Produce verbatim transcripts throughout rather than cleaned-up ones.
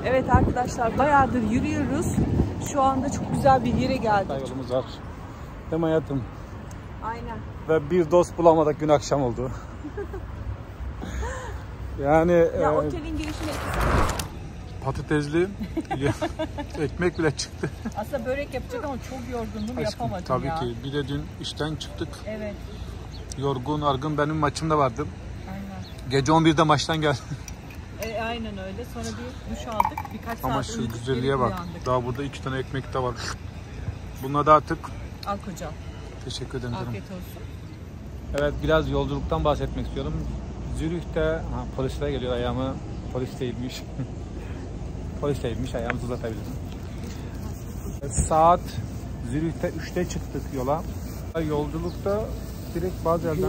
Evet arkadaşlar, bayağıdır yürüyoruz. Şu anda çok güzel bir yere geldik. Yolumuz var. Değil mi hayatım? Aynen. Ve bir dost bulamadık, gün akşam oldu. Yani ya e, otelin girişine patatesli ekmek bile çıktı. aslında börek yapacak ama çok yorgundum, Aşkım, yapamadım tabii ya. ki. Bir de dün işten çıktık. Evet. Yorgun, argın, benim maçımda vardım. Aynen. Gece on birde maçtan geldim. E, aynen öyle. Sonra bir duş aldık. Birkaç Ama saat şu uyuduk, güzelliğe bak. uyandık. Daha burada iki tane ekmek de var. Bununla da artık. Al kocam. Teşekkür ederim. Afiyet olsun. Evet, biraz yolculuktan bahsetmek istiyorum. Zürih'te ha, polisler geliyor, ayağımı polis değilmiş. Polis değilmiş, ayağımızı uzatabilirim. Saat Zürih'te üçte çıktık yola. Yolculukta direkt Basel'den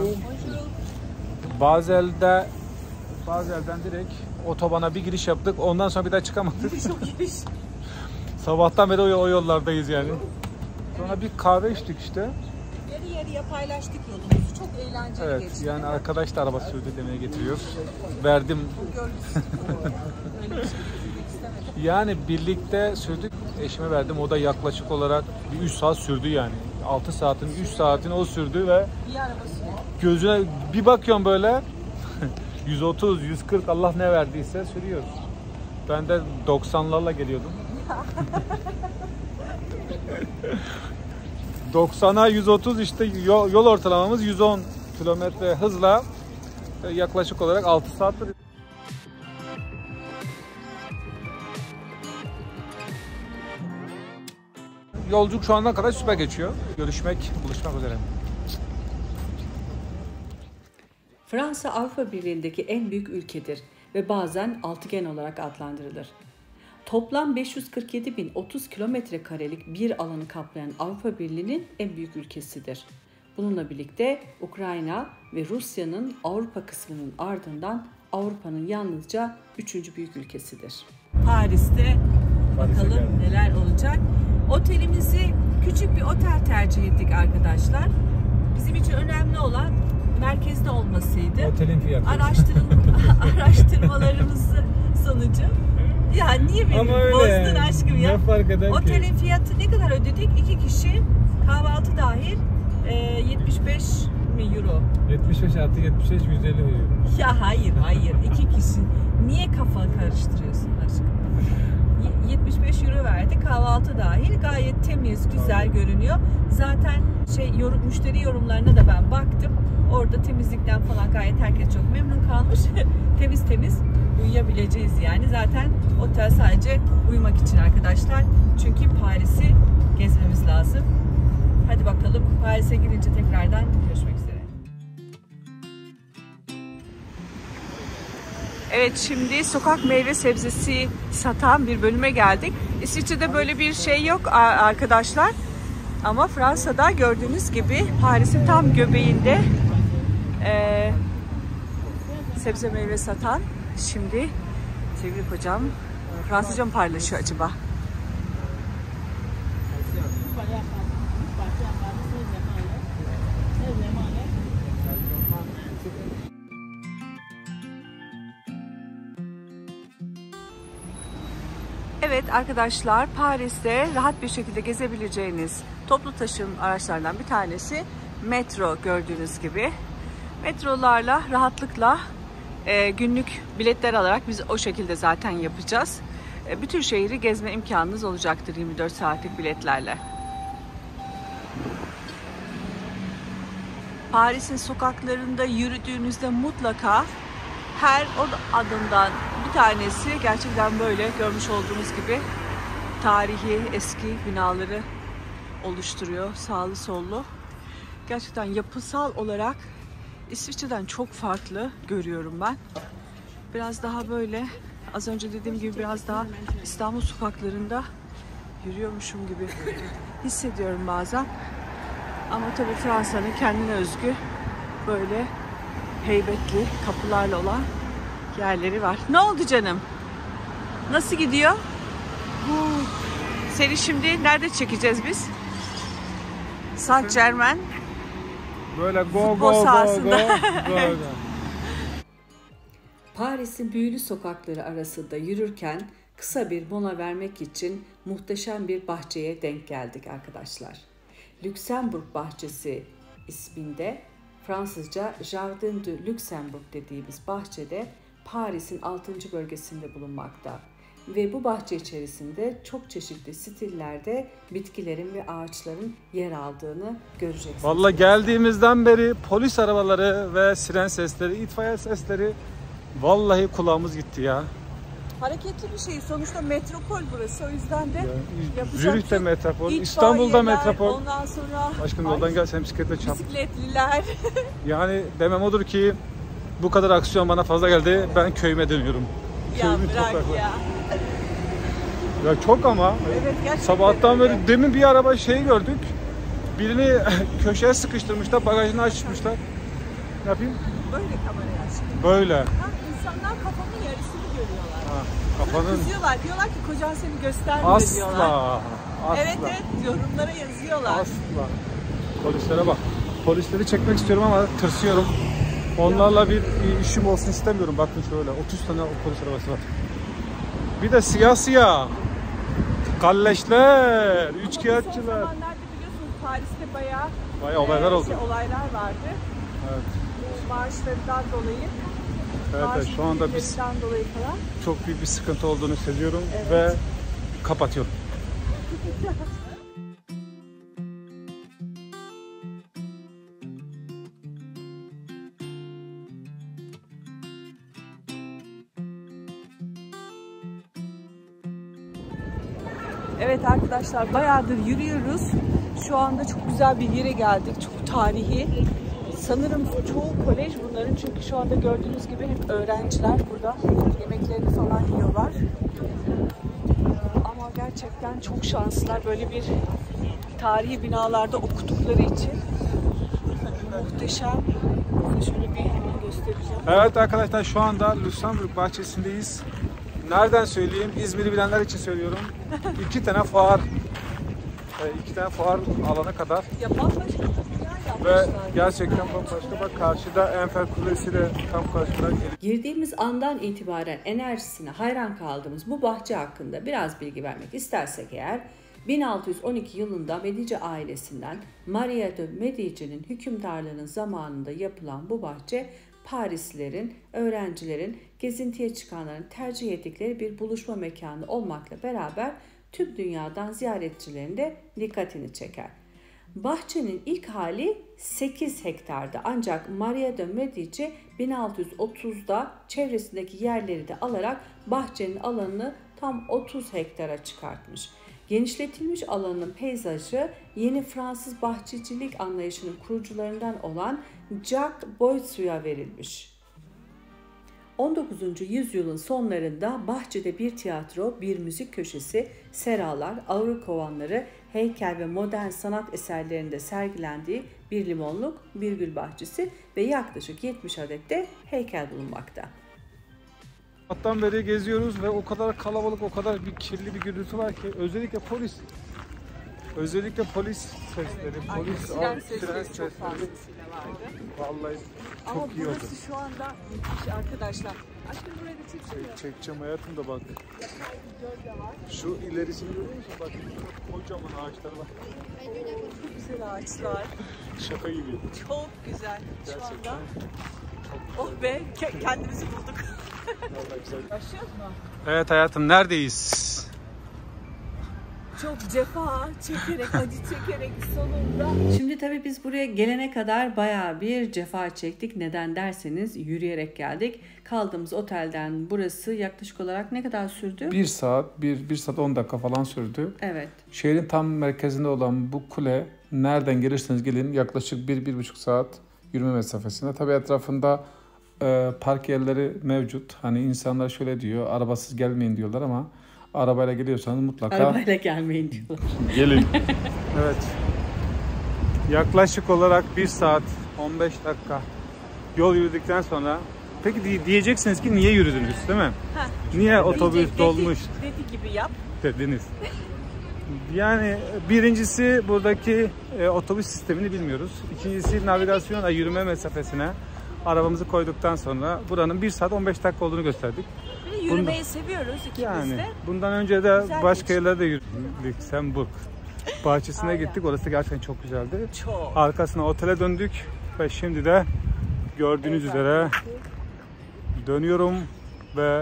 Basel'de Basel'den direkt otobana bir giriş yaptık. Ondan sonra bir daha çıkamadık. Sabahtan beri o, o yollardayız yani. Sonra bir kahve içtik işte. Yarı yarıya paylaştık yolumuzu. Çok eğlenceli Evet, geçti. yani arkadaş da araba sürdü demeye getiriyor. Verdim. Yani birlikte sürdük. Eşime verdim. O da yaklaşık olarak bir üç saat sürdü yani. altı saatin üç saatini o sürdü ve İyi araba sürüyor. gözüne bir bakıyorum böyle yüz otuz yüz kırk Allah ne verdiyse sürüyor. Ben de doksanlarla geliyordum. doksana yüz otuz işte yol, yol ortalamamız yüz on kilometre hızla yaklaşık olarak altı saattir. Yolculuk şu ana kadar süper geçiyor. Görüşmek, buluşmak üzere. Fransa Avrupa Birliği'ndeki en büyük ülkedir ve bazen altıgen olarak adlandırılır. Toplam beş yüz kırk yedi bin otuz kilometre karelik bir alanı kaplayan Avrupa Birliği'nin en büyük ülkesidir. Bununla birlikte Ukrayna ve Rusya'nın Avrupa kısmının ardından Avrupa'nın yalnızca üçüncü büyük ülkesidir. Paris'te bakalım neler olacak. Otelimizi küçük bir otel tercih ettik arkadaşlar. Bizim için önemli olan merkezde olmasıydı. Otelin fiyatı. Araştırın, araştırmalarımız sonucu. Ya niye beni bozdun aşkım ya? Ne fark eder Otelin ki? fiyatı ne kadar ödedik? İki kişi kahvaltı dahil e, yetmiş beş mi euro? yetmiş beş artı yetmiş beş yüz elli euro. Ya hayır hayır iki kişi. Niye kafanı karıştırıyorsun aşkım? yetmiş beş euro verdi kahvaltı dahil, gayet temiz, güzel görünüyor. Zaten şey yorum, müşteri yorumlarına da ben baktım. Orada temizlikten falan gayet herkes çok memnun kalmış. temiz temiz uyuyabileceğiz yani. Zaten otel sadece uyumak için arkadaşlar. Çünkü Paris'i gezmemiz lazım. Hadi bakalım Paris'e girince tekrardan görüşmek üzere. Evet, şimdi sokak meyve sebzesi satan bir bölüme geldik. İsviçre'de böyle bir şey yok arkadaşlar. Ama Fransa'da gördüğünüz gibi Paris'in tam göbeğinde e, sebze meyve satan. Şimdi sevgili kocam Fransızca mı paylaşıyor acaba? Evet arkadaşlar, Paris'te rahat bir şekilde gezebileceğiniz toplu taşım araçlarından bir tanesi metro, gördüğünüz gibi. Metrolarla rahatlıkla e, günlük biletler alarak biz o şekilde zaten yapacağız. E, bütün şehri gezme imkanınız olacaktır yirmi dört saatlik biletlerle. Paris'in sokaklarında yürüdüğünüzde mutlaka her adımdan bir tanesi gerçekten böyle görmüş olduğunuz gibi tarihi eski binaları oluşturuyor, sağlı sollu. Gerçekten yapısal olarak İsviçre'den çok farklı görüyorum ben. Biraz daha böyle az önce dediğim gibi biraz daha İstanbul sokaklarında yürüyormuşum gibi hissediyorum bazen. Ama tabii Fransa'nın kendine özgü böyle heybetli kapılarla olan yerleri var. Ne oldu canım? Nasıl gidiyor? Seni şimdi nerede çekeceğiz biz? Saint Germain. Böyle go Futbol go go sahasında. go. go. Paris'in büyülü sokakları arasında yürürken Kısa bir mola vermek için muhteşem bir bahçeye denk geldik arkadaşlar. Lüksemburg Bahçesi isminde, Fransızca Jardin de Luxembourg dediğimiz bahçede Paris'in altıncı bölgesinde bulunmakta. Ve bu bahçe içerisinde çok çeşitli stillerde bitkilerin ve ağaçların yer aldığını göreceksiniz. Vallahi geldiğimizden beri polis arabaları ve siren sesleri, itfaiye sesleri, vallahi kulağımız gitti ya. Hareketli bir şey. Sonuçta metropol burası. O yüzden de yapacak Zürih'te çok- metropol, İtfaiyeler, İstanbul'da metropol. Ondan sonra Aşkım Ay, yoldan gel, sen bisikletle çarp. bisikletliler. Yani demem odur ki bu kadar aksiyon bana fazla geldi. Ben köyüme dönüyorum. Ya Köyümün bırak toprakları. ya. Ya çok ama. Evet, gerçekten Sabahtan öyle. beri demin bir araba şeyi gördük. Birini köşeye sıkıştırmışlar, bagajını açmışlar. Ne yapayım? Böyle kamerayı açtım. Böyle. Ha, insanlar kafanın yarısını görüyorlar. Ha, kafanın Kızıyorlar. Diyorlar ki kocan seni göstermiyor diyorlar. asla. Asla. Evet evet, yorumlara yazıyorlar. Asla. Polislere bak. Polisleri çekmek istiyorum ama tırsıyorum. Onlarla bir işim olsun istemiyorum. Bakın şöyle otuz tane polis arabası var. Bir de siyah siyah. Kalleşler, Son üçkağıtçılar. zamanlarda biliyorsunuz Paris'te bayağı, Bayağı olaylar e, oldu. şey, olaylar vardı. Evet. Bu maaşlarından dolayı. Evet, maaş evet, şu anda biz indirimlerinden dolayı falan. çok büyük bir sıkıntı olduğunu seziyorum Evet. ve kapatıyorum. Evet arkadaşlar, bayağıdır yürüyoruz. Şu anda çok güzel bir yere geldik. Çok tarihi. Sanırım çoğu kolej bunların, çünkü şu anda gördüğünüz gibi hep öğrenciler burada yemeklerini falan yiyorlar. Ama gerçekten çok şanslılar böyle bir tarihi binalarda okudukları için. Muhteşem. Size şöyle bir göstereceğim. Evet arkadaşlar, şu anda Luxemburg bahçesindeyiz. Nereden söyleyeyim? İzmir'i bilenler için söylüyorum. İki tane fuar, iki tane fuar alana kadar Ya bambaşka bir yer ve yapmışlar. gerçekten bambaşka. Bak karşıda Eiffel Kulesi de tam karşıda. Girdiğimiz andan itibaren enerjisine hayran kaldığımız bu bahçe hakkında biraz bilgi vermek istersek eğer, bin altı yüz on iki yılında Medici ailesinden Maria de Medici'nin hükümdarlığının zamanında yapılan bu bahçe, Parislilerin, öğrencilerin, gezintiye çıkanların tercih ettikleri bir buluşma mekanı olmakla beraber tüm dünyadan ziyaretçilerin de dikkatini çeker. Bahçenin ilk hali sekiz hektardı, ancak Maria de Medici bin altı yüz otuzda çevresindeki yerleri de alarak bahçenin alanını tam otuz hektara çıkartmış. Genişletilmiş alanın peyzajı yeni Fransız bahçecilik anlayışının kurucularından olan Jacques Boissieu'ya verilmiş. on dokuzuncu yüzyılın sonlarında bahçede bir tiyatro, bir müzik köşesi, seralar, ağır kovanları, heykel ve modern sanat eserlerinde sergilendiği bir limonluk, bir gül bahçesi ve yaklaşık yetmiş adet de heykel bulunmakta. Sabahtan beri geziyoruz ve o kadar kalabalık, o kadar bir kirli bir gürültü var ki, özellikle polis, özellikle polis sesleri, polis Siren av- sesleri siren çok sesleri, fazlasıyla vardı. vallahi çok Ama iyi oldu. burası şu anda müthiş arkadaşlar. Aşkım buraya bir çeksene. Çek- Çekeceğim hayatım da bak. Yapay bir gölge var. Şu ilerisini görüyor musun? Bak kocaman ağaçlar var. Çok güzel ağaçlar. Şaka gibi. Çok güzel şu Gerçekten. anda. Oh be, ke- kendimizi bulduk. Vallahi güzel. Başlıyoruz mu? Evet hayatım, neredeyiz? Çok cefa çekerek, acı çekerek sonunda. Şimdi tabii biz buraya gelene kadar bayağı bir cefa çektik. Neden derseniz yürüyerek geldik. Kaldığımız otelden burası yaklaşık olarak ne kadar sürdü? Bir saat, bir, bir saat on dakika falan sürdü. Evet. Şehrin tam merkezinde olan bu kule, nereden gelirseniz gelin yaklaşık bir, bir buçuk saat yürüme mesafesinde. Tabii etrafında e, park yerleri mevcut. Hani insanlar şöyle diyor, arabasız gelmeyin diyorlar ama arabayla geliyorsanız mutlaka Arabayla gelmeyin diyorlar. gelin. Evet. Yaklaşık olarak bir saat on beş dakika yol yürüdükten sonra, peki diye- diyeceksiniz ki niye yürüdünüz, değil mi? Heh. Niye otobüs Diyecek, dolmuş Dedi, dedi gibi yap. dediniz? Yani birincisi buradaki e, otobüs sistemini bilmiyoruz. İkincisi navigasyona, yürüme mesafesine arabamızı koyduktan sonra buranın bir saat on beş dakika olduğunu gösterdik. Bir de yürümeyi seviyoruz ikimiz Yani de. bundan önce de Güzel başka bir- yerlerde yürüdük. Lüksemburg bahçesine Aynen. gittik. Orası gerçekten çok güzeldi. Çok. Arkasına otele döndük ve şimdi de gördüğünüz Evet, üzere dönüyorum ve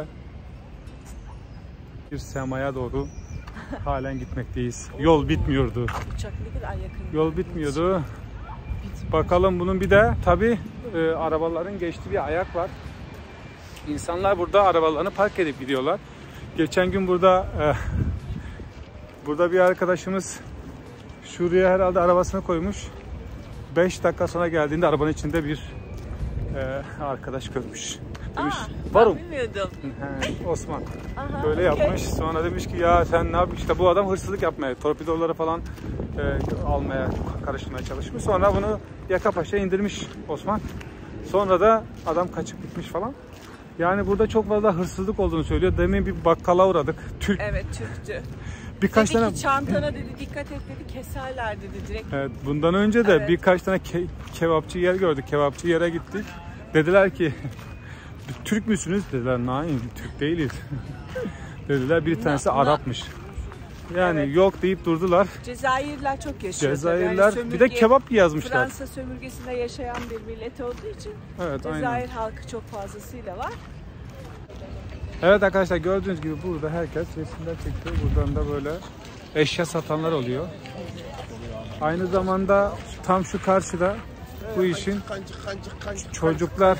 bir semaya doğru halen gitmekteyiz. Yol bitmiyordu. Uçak ne kadar yakın. Yol bitmiyordu. Bakalım bunun bir de tabii e, arabaların geçtiği bir ayak var. İnsanlar burada arabalarını park edip gidiyorlar. Geçen gün burada e, burada bir arkadaşımız şuraya herhalde arabasını koymuş. beş dakika sonra geldiğinde arabanın içinde bir e, arkadaş görmüş. Demiş, Aa, varım. ben bilmiyordum. He, Osman. Aha, Böyle okey. yapmış. Sonra demiş ki ya sen ne yapıyorsun? İşte bu adam hırsızlık yapmaya, torpidoları falan e, almaya, karıştırmaya çalışmış. Sonra bunu yaka paşa indirmiş Osman. Sonra da adam kaçıp gitmiş falan. Yani burada çok fazla hırsızlık olduğunu söylüyor. Demin bir bakkala uğradık. Türk. Evet, Türkçü. Birkaç dedi tane ki çantana dedi dikkat et dedi keserler dedi direkt. Evet, bundan önce de Evet. birkaç tane ke- kebapçı yer gördük. Kebapçı yere gittik. Dediler ki Türk müsünüz? Dediler nein, Türk değiliz. Dediler bir tanesi Na- na- Arapmış. Yani Evet. yok deyip durdular. Cezayirler çok yaşıyor. Cezayirler tabii. Yani bir de sömürge- kebap yazmışlar. Fransa sömürgesinde yaşayan bir millet olduğu için Evet, Cezayir aynen. halkı çok fazlasıyla var. Evet arkadaşlar gördüğünüz gibi burada herkes resimler çekiyor. Buradan da böyle eşya satanlar oluyor. Aynı zamanda tam şu karşıda bu işin çocuklar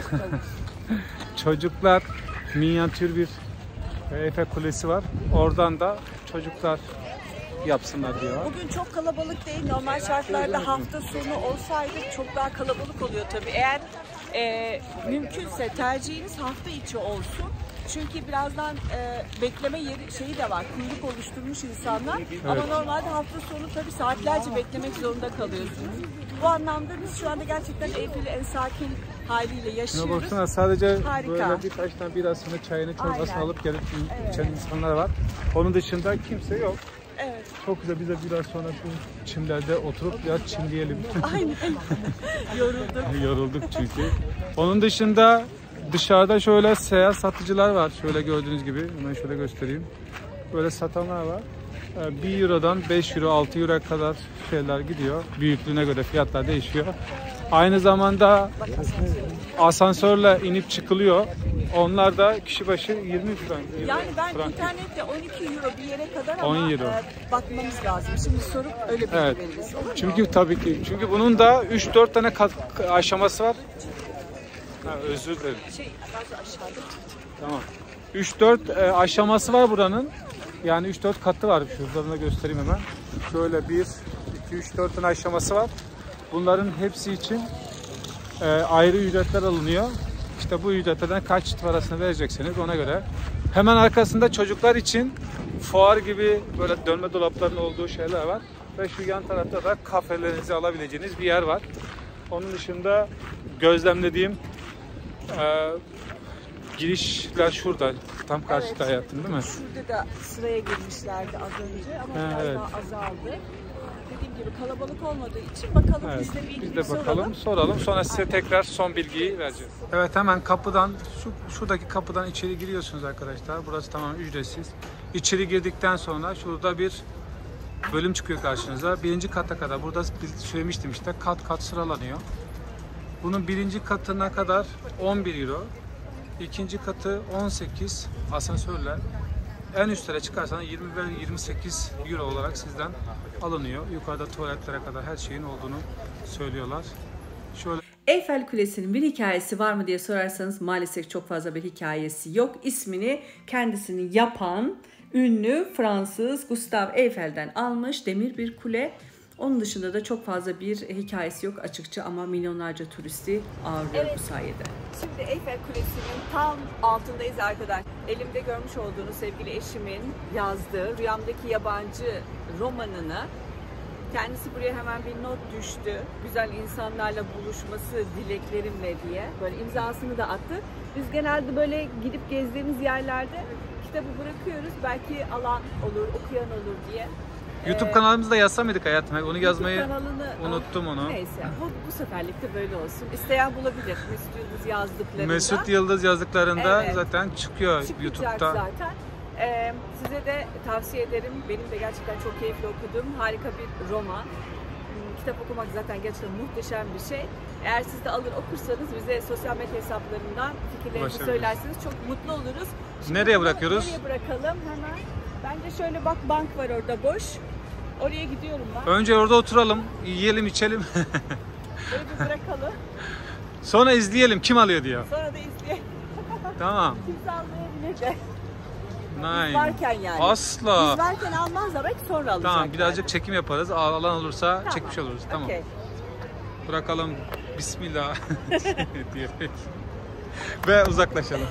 çocuklar minyatür bir Eyfel Kulesi var. Oradan da çocuklar yapsınlar diyorlar. Bugün çok kalabalık değil. Normal şartlarda hafta sonu olsaydı çok daha kalabalık oluyor tabii. Eğer e, mümkünse tercihiniz hafta içi olsun. Çünkü birazdan e, bekleme yeri şeyi de var. Kuyruk oluşturmuş insanlar. Ama Evet. normalde hafta sonu tabii saatlerce beklemek zorunda kalıyorsunuz. Bu anlamda biz şu anda gerçekten Eyfel'i en sakin haliyle Şuna yaşıyoruz. baksana sadece Harika. böyle birkaç tane birasını, çayını, çorbasını Aynen. alıp gelip Evet. içen insanlar var. Onun dışında kimse yok. Evet. Çok güzel, biz de biraz sonra şu çimlerde oturup biraz çimleyelim. Aynen. Yoruldum. Yorulduk çünkü. Onun dışında dışarıda şöyle seyyar satıcılar var. Şöyle gördüğünüz gibi. Hemen şöyle göstereyim. Böyle satanlar var. Ee, bir eurodan beş euro, altı euroya kadar şeyler gidiyor. Büyüklüğüne göre fiyatlar değişiyor. Aynı zamanda asansörle inip çıkılıyor. Onlar da kişi başı yirmi frank. Yani ben frank. internette on iki euro bir yere kadar on ama euro. e, bakmamız lazım. Şimdi sorup öyle bilgi Evet. veririz. Olur mu? Çünkü tabii ki. Çünkü bunun da üç dört tane kat, aşaması var. Ha, özür dilerim. Şey bazı aşağıda. Tamam. üç dört e, aşaması var buranın. Yani üç dört katı var. Şuradan da göstereyim hemen. Şöyle bir, iki, üç, dört tane aşaması var. Bunların hepsi için e, ayrı ücretler alınıyor. İşte bu ücretlerden kaç parasını verecekseniz ona göre. Hemen arkasında çocuklar için fuar gibi böyle dönme dolapların olduğu şeyler var. Ve şu yan tarafta da kafelerinizi alabileceğiniz bir yer var. Onun dışında gözlemlediğim e, girişler şurada. Tam karşıda Evet. hayatım değil mi? Şurada da sıraya girmişlerdi az önce ama Ha, biraz evet. daha azaldı. Dediğim gibi kalabalık olmadığı için bakalım Evet, biz de bir biz de soralım. bakalım, soralım. Sonra size tekrar son bilgiyi vereceğiz. Evet, hemen kapıdan, şu şuradaki kapıdan içeri giriyorsunuz arkadaşlar. Burası tamamen ücretsiz. İçeri girdikten sonra şurada bir bölüm çıkıyor karşınıza. Birinci kata kadar, burada söylemiştim işte, kat kat sıralanıyor. Bunun birinci katına kadar on bir euro. İkinci katı on sekiz asansörle. En üstlere çıkarsanız yirmi ve yirmi sekiz euro olarak sizden alınıyor. Yukarıda tuvaletlere kadar her şeyin olduğunu söylüyorlar. Şöyle Eyfel Kulesi'nin bir hikayesi var mı diye sorarsanız maalesef çok fazla bir hikayesi yok. İsmini kendisini yapan ünlü Fransız Gustave Eiffel'den almış demir bir kule. Onun dışında da çok fazla bir hikayesi yok açıkça ama milyonlarca turisti ağırlıyor Evet. bu sayede. Şimdi Eyfel Kulesi'nin tam altındayız arkadaşlar. Elimde görmüş olduğunuz sevgili eşimin yazdığı Rüyamdaki Yabancı romanını, kendisi buraya hemen bir not düştü. Güzel insanlarla buluşması dileklerimle diye. Böyle imzasını da attı. Biz genelde böyle gidip gezdiğimiz yerlerde kitabı bırakıyoruz. Belki alan olur, okuyan olur diye. YouTube Ee, kanalımızda yazsa mıydık hayatım? Onu yazmayı kanalını, unuttum onu. Neyse bu, bu seferlik de böyle olsun. İsteyen bulabilir. Mesut Yıldız yazdıklarında. Mesut Yıldız yazdıklarında Evet. zaten çıkıyor Çıkacak YouTube'da. zaten. Ee, size de tavsiye ederim. Benim de gerçekten çok keyifli okuduğum harika bir roman. Hmm, Kitap okumak zaten gerçekten muhteşem bir şey. Eğer siz de alır okursanız bize sosyal medya hesaplarından fikirlerinizi Ulaşabiliriz. söylerseniz çok mutlu oluruz. Nereye bunu bırakıyoruz? Nereye bırakalım hemen? Bence şöyle bak, bank var orada boş. Oraya gidiyorum ben. Önce orada oturalım, yiyelim, içelim. Böyle bir bırakalım. Sonra izleyelim kim alıyor diye. Sonra da izleyelim. Tamam. Kimse almayabilir de. Nine. Biz varken yani. Asla. Biz varken almazlar, belki sonra alacaklar. Tamam, birazcık çekim yaparız. Alan olursa Tamam. çekmiş oluruz. Tamam. Okey. Bırakalım. Bismillah diyerek. Ve uzaklaşalım.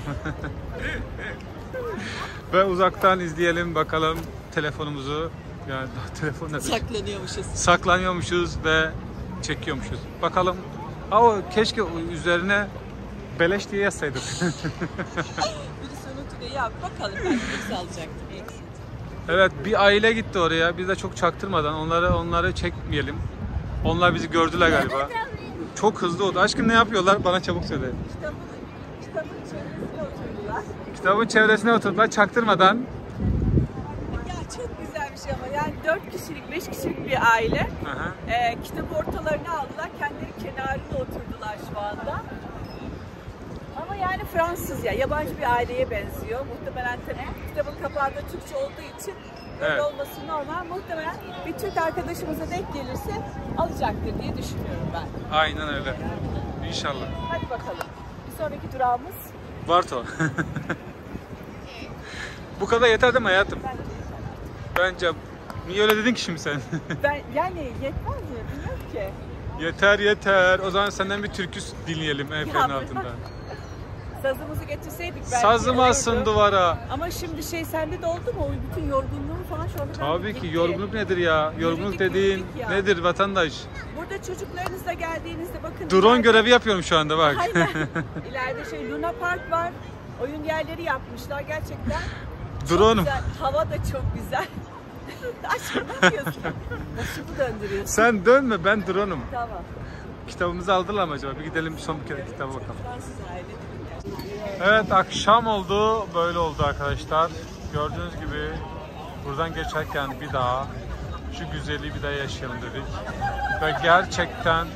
Ve uzaktan izleyelim bakalım telefonumuzu. Yani telefon nedir? Saklanıyormuşuz. Saklanıyormuşuz ve çekiyormuşuz. Bakalım. Aa, o keşke üzerine beleş diye yazsaydık. Birisi unuttu ya, bakalım belki birisi alacaktır. Evet, bir aile gitti oraya. Biz de çok çaktırmadan onları onları çekmeyelim. Onlar bizi gördüler galiba. Çok hızlı oldu. Aşkım ne yapıyorlar? Bana çabuk söyle. Kitabın, kitabın çevresine oturdular. Kitabın çevresine oturdular çaktırmadan. Ya çok güzel bir şey ama yani dört kişilik, beş kişilik bir aile. Aha. Ee, kitabı ortalarına aldılar, kendileri kenarında oturdular şu anda. Ama yani Fransız ya, yabancı bir aileye benziyor. Muhtemelen tabii kitabın kapağında Türkçe olduğu için böyle Evet. olması normal. Muhtemelen bir Türk arkadaşımıza denk gelirse alacaktır diye düşünüyorum ben. Aynen öyle. İnşallah. Hadi bakalım. Bir sonraki durağımız Varto. Bu kadar yeter değil mi hayatım? bence. Bence. Niye öyle dedin ki şimdi sen? Ben yani yetmez mi? Bilmiyorum ki. Yeter yeter. O zaman senden bir türkü dinleyelim Eyfel'in Ya, altında. Sazımızı getirseydik belki. Sazımasın olurdu. duvara. Ama şimdi şey sende de oldu mu? O bütün yorgunluğum falan şu anda Tabii gitti. ki yorgunluk nedir ya? Yorgunluk Yürüdük, dediğin yürüdük ya. nedir vatandaş? Burada çocuklarınızla geldiğinizde bakın. Drone ileride- görevi yapıyorum şu anda bak. Aynen. İleride şey Luna Park var. Oyun yerleri yapmışlar gerçekten. Çok Drone'um. güzel. Hava da çok güzel. Aşkım ne yapıyorsun? Başımı döndürüyorsun. Sen dönme, ben drone'um. Tamam. Kitabımızı aldılar mı acaba? Bir gidelim son bir kere kitaba bakalım. Fransız aile. Evet, akşam oldu. Böyle oldu arkadaşlar. Gördüğünüz gibi buradan geçerken bir daha şu güzelliği bir daha yaşayalım dedik. Ve gerçekten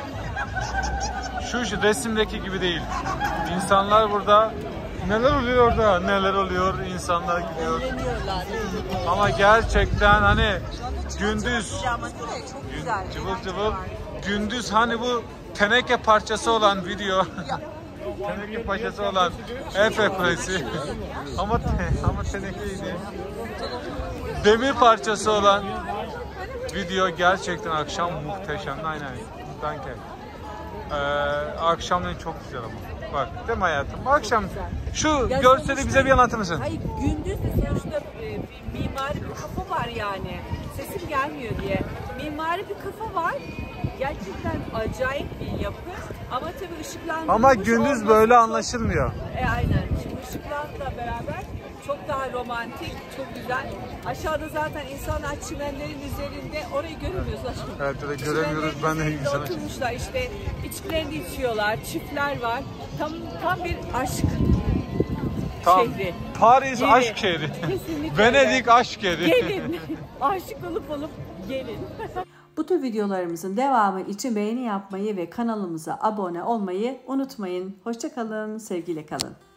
şu, şu resimdeki gibi değil. İnsanlar burada, neler oluyor orada? Neler oluyor? İnsanlar gidiyor. Eğleniyorlar. Ama gerçekten hani gündüz Ama değil mi? Çok güzel. cıvıl cıvıl gündüz hani bu teneke parçası olan video teneke parçası olan Eiffel Kulesi ama te, ama tenekeydi. Demir parçası olan video gerçekten akşam muhteşem. Aynen. Danke. Ee, akşamleyin çok güzel ama. Bak değil mi hayatım? Akşam şu Ya görseli sonuçta- bize bir anlatır mısın? Hayır, gündüz de sonuçta e, bir mimari bir kafa var yani. Sesim gelmiyor diye. Mimari bir kafa var. Gerçekten acayip bir yapı. Ama tabii ışıklandırılmış Ama gündüz olması böyle çok- anlaşılmıyor. E aynen. Şimdi ışıklarla beraber çok daha romantik, çok güzel. Aşağıda zaten insanlar çimenlerin üzerinde, orayı göremiyoruz aşkım. Evet, öyle göremiyoruz. Ben de Çimenlerin insana- üzerinde oturmuşlar işte, içkilerini içiyorlar, çiftler var. Tam tam bir aşk Tam şehri. Paris Yeri. aşk şehri. Kesinlikle Venedik aşk yeri. Gelin. Aşık olup olup gelin. Bu tür videolarımızın devamı için beğeni yapmayı ve kanalımıza abone olmayı unutmayın. Hoşça kalın, sevgiyle kalın.